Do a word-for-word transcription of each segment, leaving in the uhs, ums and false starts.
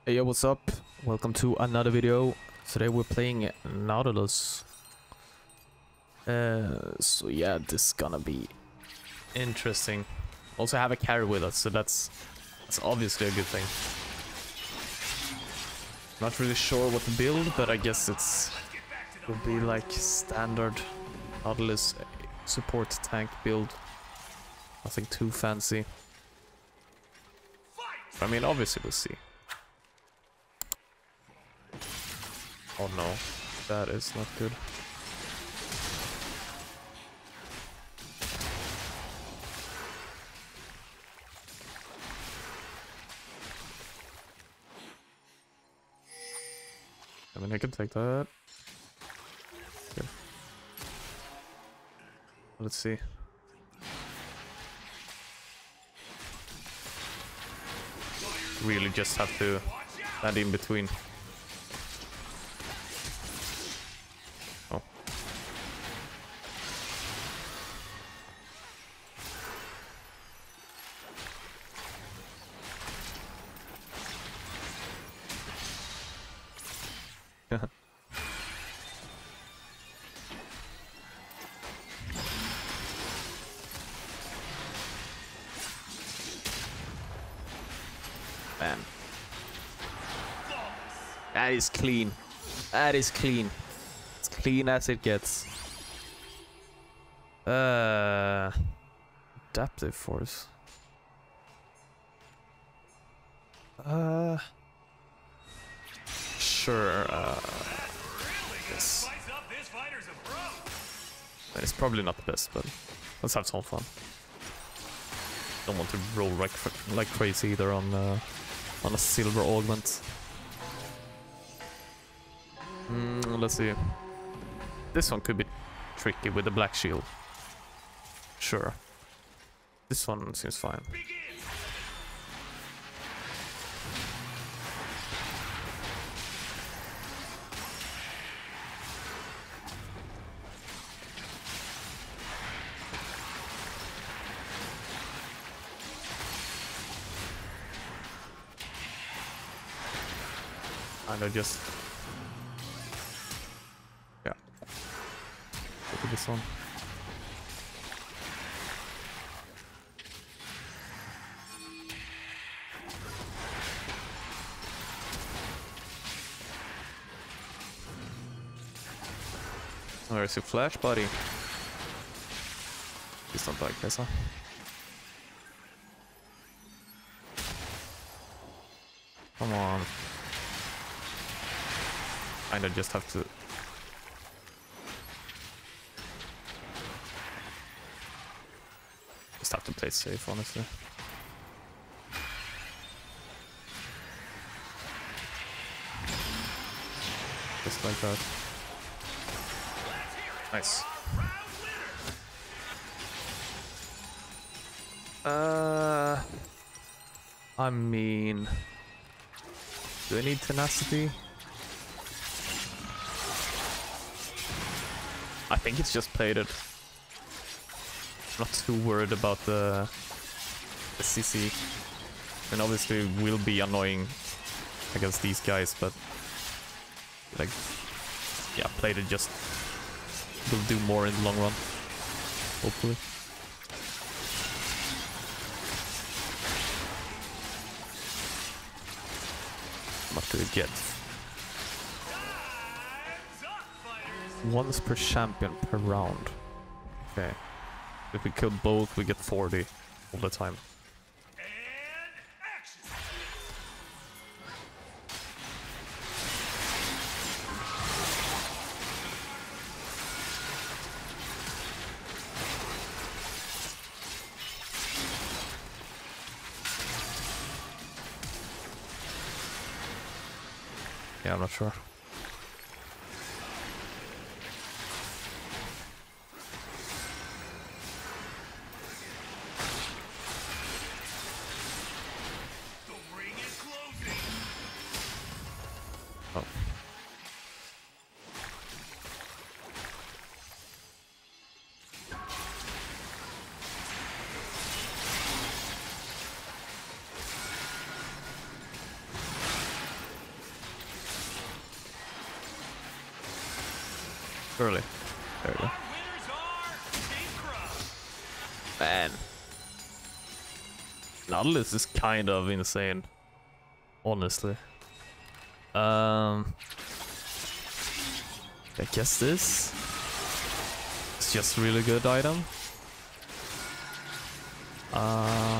Hey, yo, what's up? Welcome to another video. Today we're playing Nautilus. Uh, so yeah, this is gonna be interesting. Also have a carry with us, so that's that's obviously a good thing. Not really sure what to build, but I guess it's will be like standard Nautilus support tank build. Nothing too fancy. I mean, obviously we'll see. Oh no, that is not good. I mean, I can take that. Good. Let's see. Really just have to land in between. Oh. Man. That is clean. That is clean. It's clean as it gets. Uh, adaptive force. Uh, sure. Uh, yes. It's probably not the best, but let's have some fun. Don't want to roll like like crazy either on uh, on a silver augment. Mm, let's see. This one could be tricky with the black shield. Sure. This one seems fine. And I just... Yeah. Look at this one. Where's your flash, buddy? Please don't like this, huh? Come on. I just have to... Just have to play safe, honestly. Just like that. Nice. Uh... I mean... Do I need tenacity? I think it's just plated. I'm not too worried about the, the C C. And obviously will be annoying against these guys, but like, yeah, plated just will do more in the long run, hopefully. What do we get? Once per champion per round. Okay. If we kill both, we get forty all the time. Yeah, I'm not sure. Oh. Early. There we go. Man. Nautilus is kind of insane. Honestly. Um... I guess this is just really good item. Uh...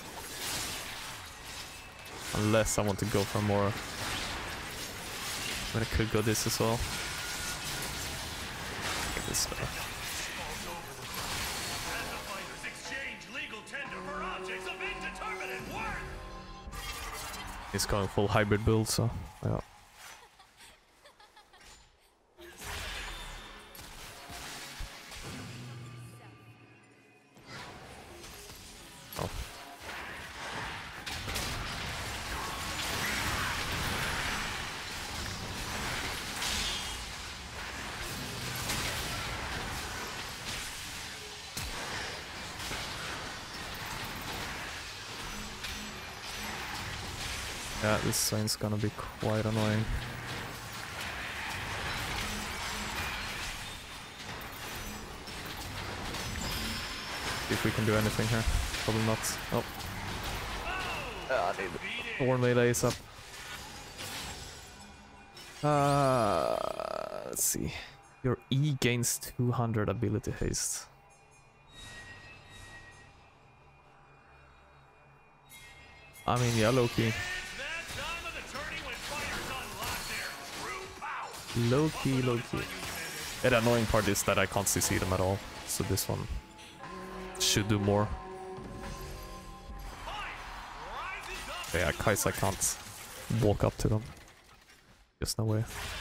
Unless I want to go for more. But I could go this as well. Take this stuff. He's going full hybrid build, so yeah. Oh. Yeah, this sign's gonna be quite annoying. See if we can do anything here. Probably not. Oh. Uh, I need Thorn Blade ASAP. Uh, let's see. Your E gains two hundred ability haste. I mean, yeah, Loki. Loki, Loki. Yeah, the annoying part is that I can't C C them at all, so this one should do more. Yeah, Kai'Sa can't walk up to them. There's no way.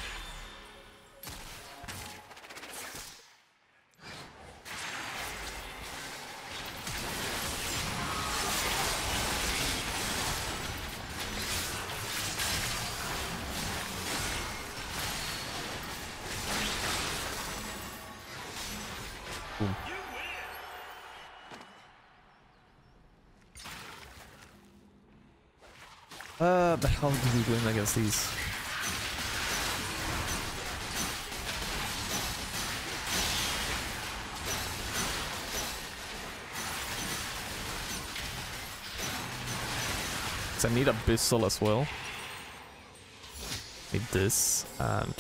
Boom. Uh, but how do we win against these? So I need Abyssal as well. Need this and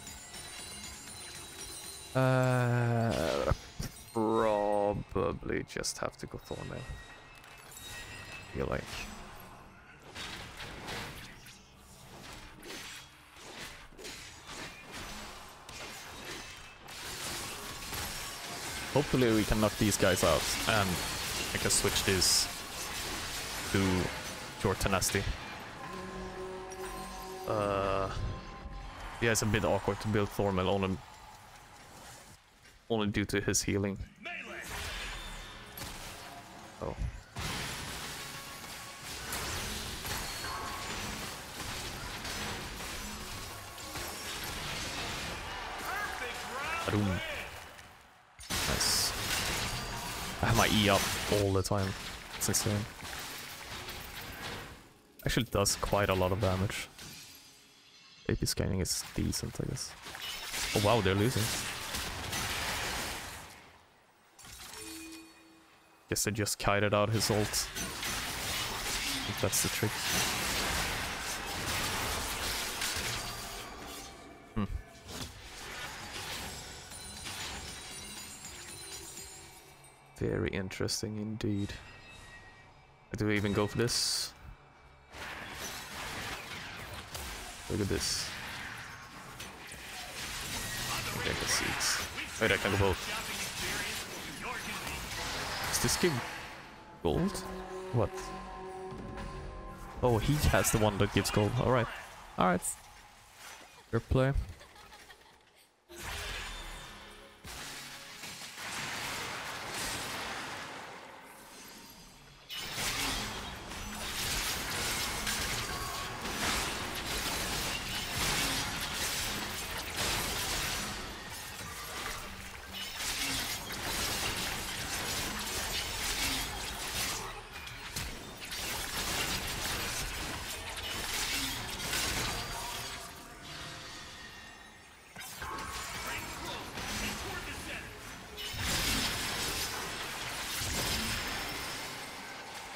uh, probably just have to go Thornmail. Feel like. Hopefully we can knock these guys out and I can switch this to Pure Tenacity. Uh, yeah, it's a bit awkward to build Thornmail only, only due to his healing. Oh. Boom. Nice. I have my E up all the time. It's insane. Actually does quite a lot of damage. A P scanning is decent, I guess. Oh wow, they're losing. Guess they just kited out his ult. I think that's the trick. Hmm. Very interesting indeed. Do we even go for this? Look at this. Okay, I can see it. Wait, I can go both. Does this give gold? What? Oh, he has the one that gives gold. Alright. Alright. Fair play.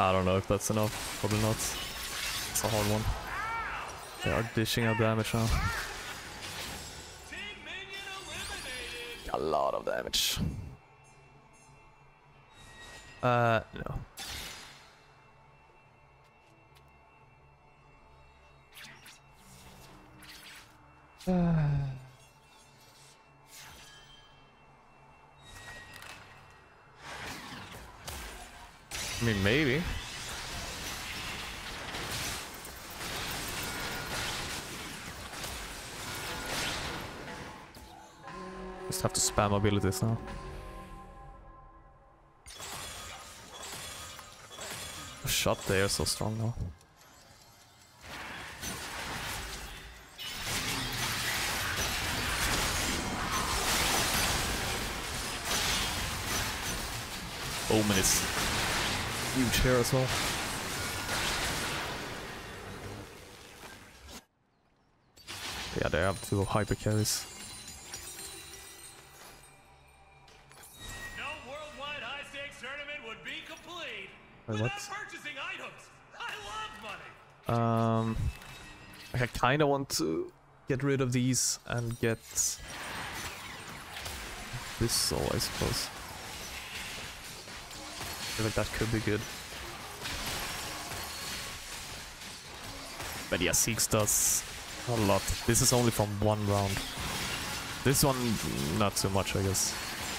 I don't know if that's enough. Probably not. It's a hard one. They are dishing out damage now. A lot of damage. Uh, no. Uh. I mean, maybe. Just have to spam abilities now. Shot there so strong now. Omen is huge here as well. Yeah, they have two hyper carries. No worldwide high stakes tournament would be complete Wait, without what? purchasing items. I love money. Um, I kind of want to get rid of these and get this soul, I suppose. I feel like that could be good. But yeah, Six does a lot. This is only from one round. This one, not so much, I guess.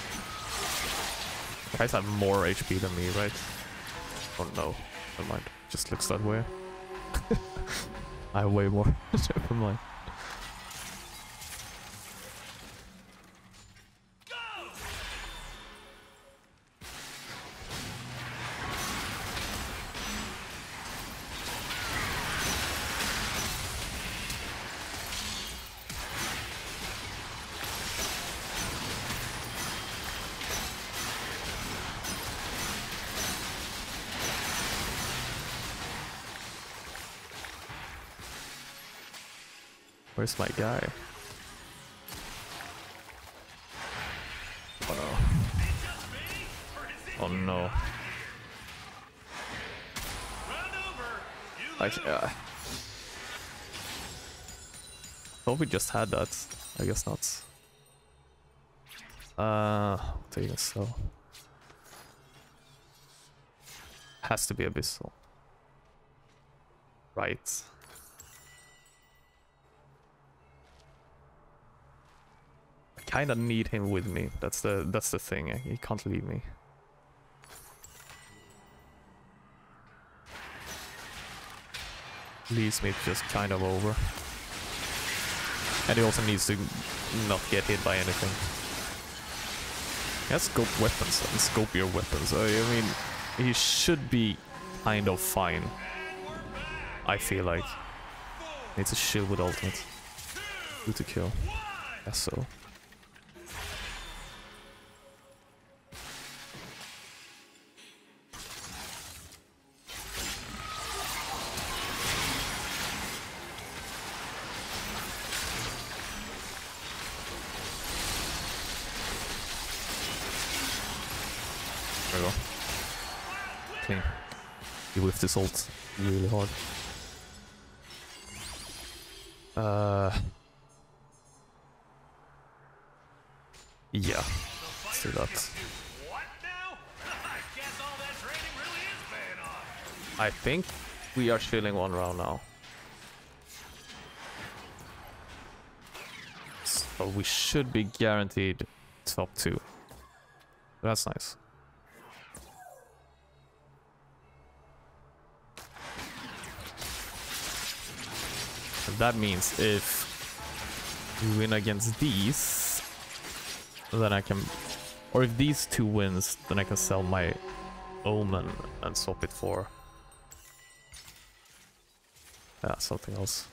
You guys have more H P than me, right? Oh no, never mind. Just looks that way. I have way more. Never mind. Where's my guy? Oh no. Oh no. I uh, thought we just had that. I guess not. Uh, taking it slow. Has to be Abyssal. Right. Kind of need him with me. That's the that's the thing. He can't leave me. Leaves me just kind of over. And he also needs to not get hit by anything. He has scope weapons and scope your weapons. I mean, he should be kind of fine. I feel like. Needs a shield with ultimate. Who to kill? Guess so. There we go. Clean. He whiffed his ult really hard. Uh. Yeah. Let's do that. I think we are chilling one round now. So we should be guaranteed top two. That's nice. And that means if we win against these, then I can, or if these two wins, then I can sell my Omen and swap it for, yeah, something else.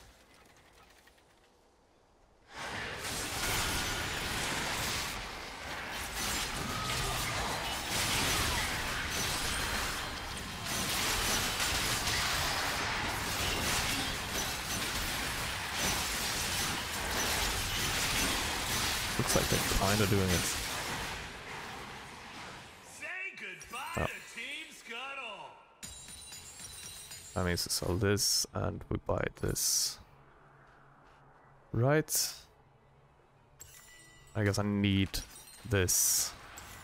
Looks like they're kind of doing it. Say goodbye Oh. to Team Scuttle. means to sell this, and we buy this. Right. I guess I need this.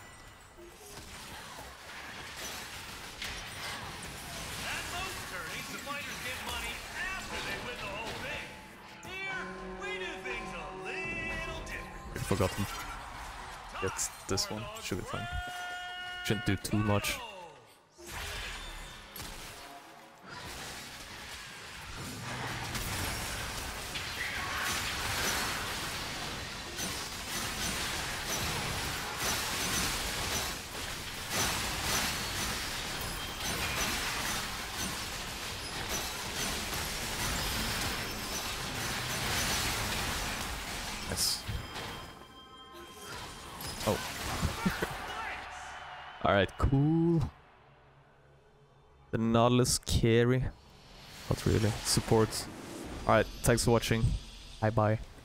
At most tourneys, the fighters get money after they win the whole thing. Here, we do things a little different. I've forgotten. Get this one. Should be fine. Shouldn't do too much. Nice. Oh. Alright, cool. The Nautilus carry. Not really. Support. Alright, thanks for watching. Bye bye.